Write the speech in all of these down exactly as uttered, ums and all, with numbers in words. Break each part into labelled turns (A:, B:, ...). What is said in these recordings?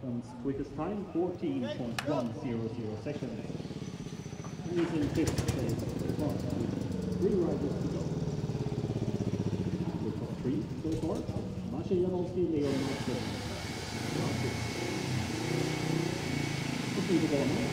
A: And quickest time, fourteen point one zero zero seconds. And he's in fifth place so far, with three riders to go. The top three so far, Masha Janowski, Leo Martin. Let's move it on.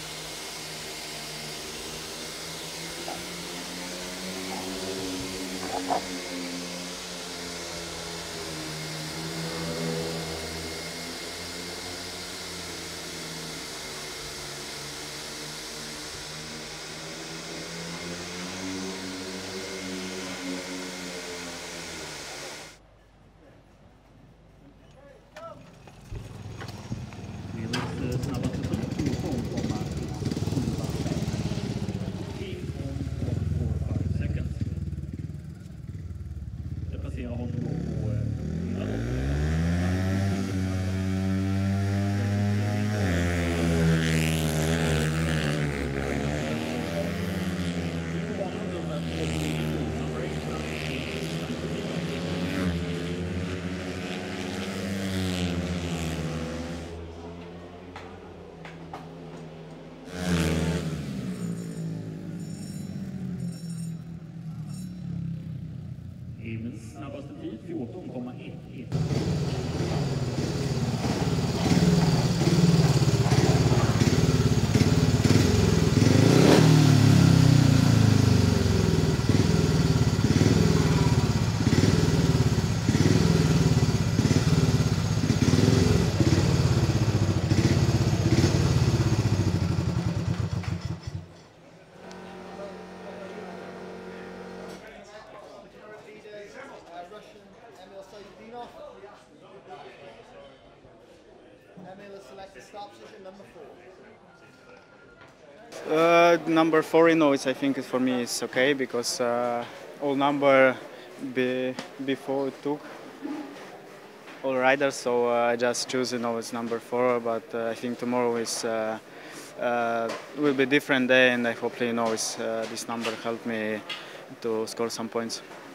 A: Emils snabbaste tid, fjorton komma ett ett.
B: Emil Sayfutdinov. Emil has selected stop position number four.
C: Uh, number four in noise, I think for me is okay because uh, all number be, before took all riders, so uh, I just choose you know it's number four. But uh, I think tomorrow is uh, uh, will be different day, and I hopefully you know it's, uh, this number help me to score some points.